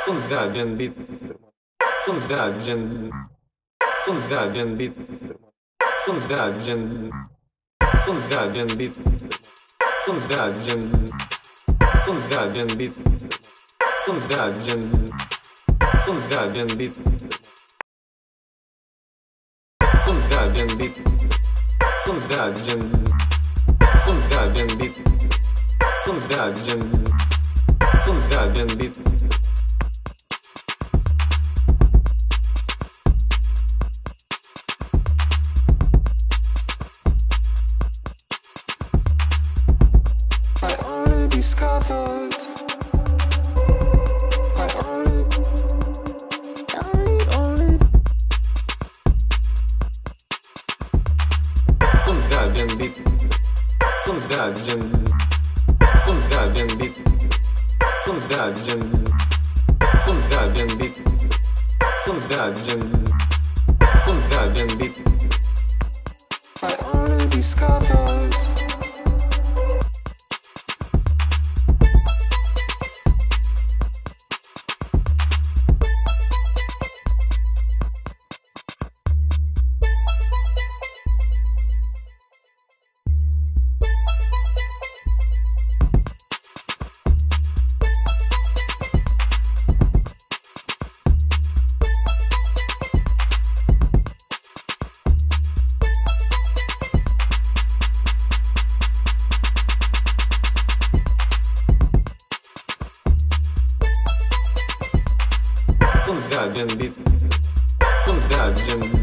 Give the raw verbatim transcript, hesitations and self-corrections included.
Sumdagen bit. Sumdagen. Sumdagen bit. Sumdagen. Sumdagen bit. Sumdagen. Sumdagen bit. Sumdagen. Sumdagen bit. Sumdagen bit. Sumdagen. Sumdagen bit. Sumdagen. Sumdagen bit. I only discovered I only only only Sumdagen bit. Sumdagen. Sumdagen bit. Sumdagen. Sumdagen bit. Sumdagen. Sumdagen bit. I only discovered Sumdagen bit. Sumdagen.